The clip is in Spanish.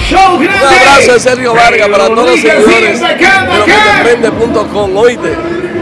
Un abrazo de Sergio Vargas para todos los seguidores de loquetemprende.com. Oíste.